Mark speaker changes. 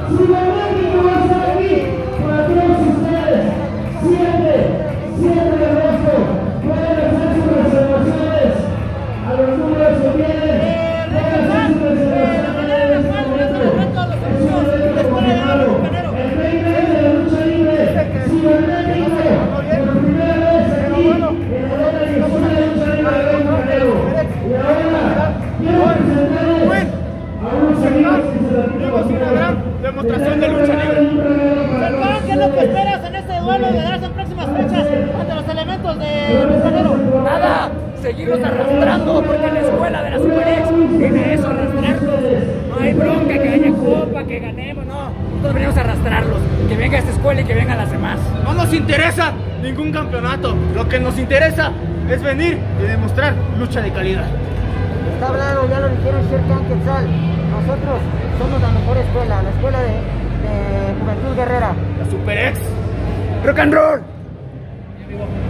Speaker 1: Demostración de lucha libre.
Speaker 2: ¿Qué es lo que esperas en este duelo de darse en próximas fechas ante los elementos de Luchadero?
Speaker 3: Nada, seguirlos arrastrando, porque en la escuela de la Super X tiene eso, arrastrarlos. No hay bronca que haya copa, que ganemos, no. Nosotros venimos a arrastrarlos, que venga esta escuela y que vengan las demás.
Speaker 1: No nos interesa ningún campeonato, lo que nos interesa es venir y demostrar lucha de calidad.
Speaker 4: Está hablado, ya lo dijeron Sher Khan Quetzal. Nosotros somos la mejor escuela, la escuela de Juventud Guerrera.
Speaker 1: La Super X.
Speaker 3: Rock and roll.